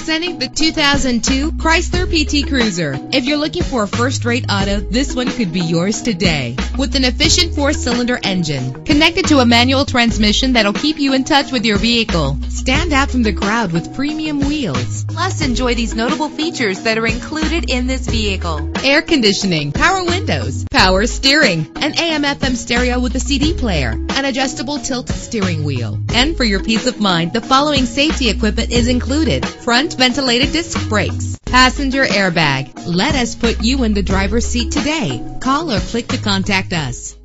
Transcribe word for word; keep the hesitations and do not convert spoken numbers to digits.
Presenting the two thousand two Chrysler P T Cruiser. If you're looking for a first-rate auto, this one could be yours today. With an efficient four-cylinder engine connected to a manual transmission that'll keep you in touch with your vehicle. Stand out from the crowd with premium wheels. Plus, enjoy these notable features that are included in this vehicle: air conditioning, power windows, power steering, an A M F M stereo with a C D player, an adjustable tilt steering wheel. And for your peace of mind, the following safety equipment is included: front ventilated disc brakes, passenger airbag. Let us put you in the driver's seat today. Call or click to contact us.